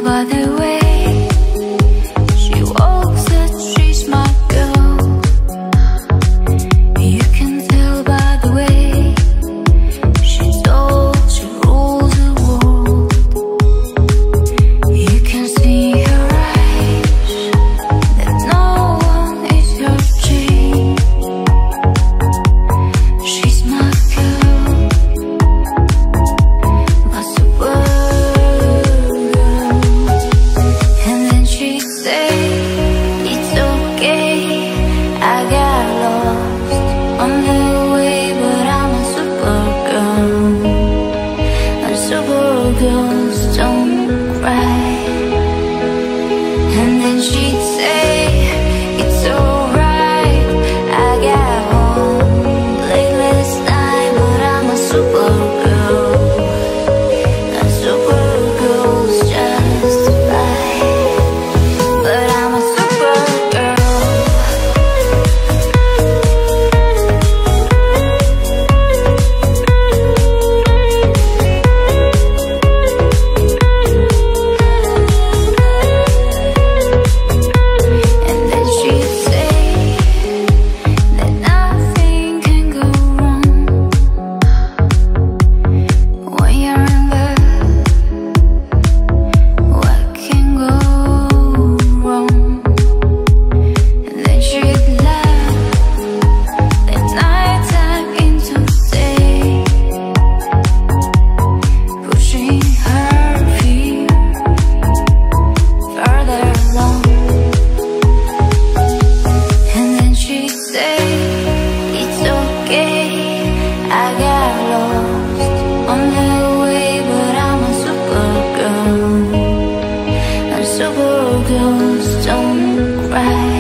by the way she walks that she's my girl. You can tell by the way she told she rules the world. You can see her eyes that no one is her change. She's my girl, my Supergirl. And then she'd say, it's okay, I got lost on the way, but I'm a Supergirl. And Supergirls don't cry. And then she'd say, it's alright, I got home late last night, but I'm a Supergirl. And Supergirls just right, but I'm a Supergirl. And then she'd say that nothing can go wrong when you're in love. What can go wrong? And then she'd laugh the nighttime into day, pushing her fear further along. And then she'd say, it's okay, I got lost on the way, but I'm a Supergirl. And Supergirls don't cry.